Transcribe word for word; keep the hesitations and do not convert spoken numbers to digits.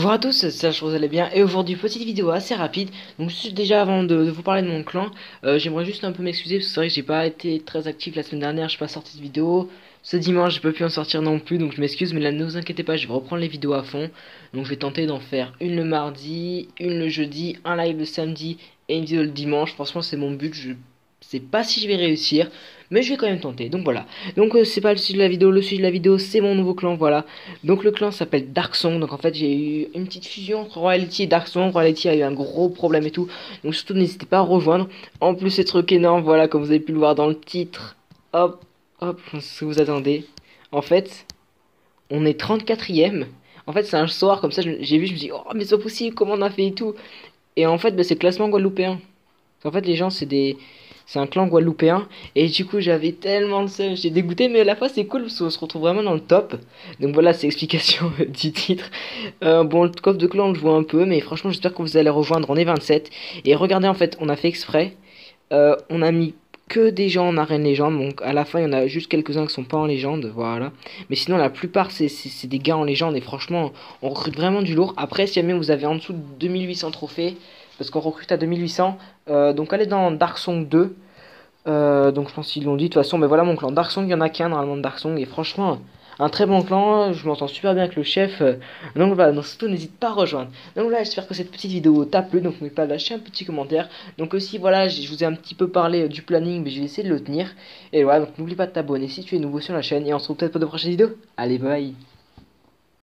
Bonjour à tous, c'est Serge, vous allez bien et aujourd'hui petite vidéo assez rapide. Donc juste déjà avant de, de vous parler de mon clan, euh, j'aimerais juste un peu m'excuser parce que c'est vrai que j'ai pas été très actif la semaine dernière, je suis pas sorti de vidéo. Ce dimanche j'ai pas pu en sortir non plus donc je m'excuse, mais là ne vous inquiétez pas, je vais reprendre les vidéos à fond. Donc je vais tenter d'en faire une le mardi, une le jeudi, un live le samedi et une vidéo le dimanche. Franchement c'est mon but, je sais pas si je vais réussir, mais je vais quand même tenter. Donc voilà. Donc euh, c'est pas le sujet de la vidéo, le sujet de la vidéo c'est mon nouveau clan, voilà. Donc le clan s'appelle Darksong. Donc en fait j'ai eu une petite fusion entre Royalty et Darksong. Royalty a eu un gros problème et tout. Donc surtout n'hésitez pas à rejoindre. En plus c'est truc énorme, voilà, comme vous avez pu le voir dans le titre. Hop, hop, ce que vous attendez. En fait, on est trente-quatrième. En fait c'est un soir comme ça, j'ai vu, je me dis oh mais c'est pas possible, comment on a fait et tout. Et en fait bah, c'est le classement guadeloupéen. En fait les gens c'est des... C'est un clan guadeloupéen. Et du coup, j'avais tellement le seum. J'étais dégoûté, mais à la fois, c'est cool parce qu'on se retrouve vraiment dans le top. Donc voilà, c'est l'explication du titre. Euh, bon, le coffre de clan, on le voit un peu. Mais franchement, j'espère que vous allez rejoindre. On est vingt-sept. Et regardez, en fait, on a fait exprès. Euh, on a mis que des gens en arène légende. Donc à la fin, il y en a juste quelques-uns qui sont pas en légende. Voilà. Mais sinon, la plupart, c'est des gars en légende. Et franchement, on recrute vraiment du lourd. Après, si jamais vous avez en dessous de deux mille huit cents trophées, parce qu'on recrute à deux mille huit cents, euh, donc allez dans Darksong deux. Euh, donc je pense qu'ils l'ont dit de toute façon. Mais voilà mon clan Darksong, il y en a qu'un normalement de Darksong. Et franchement, un très bon clan. Je m'entends super bien avec le chef. euh, Donc voilà, donc surtout n'hésite pas à rejoindre. Donc voilà, j'espère que cette petite vidéo t'a plu. Donc n'oubliez pas de lâcher un petit commentaire. Donc aussi voilà, je vous ai un petit peu parlé euh, du planning, mais je vais essayer de le tenir. Et voilà, donc n'oublie pas de t'abonner si tu es nouveau sur la chaîne. Et on se retrouve peut-être pour de prochaines vidéos. Allez, bye.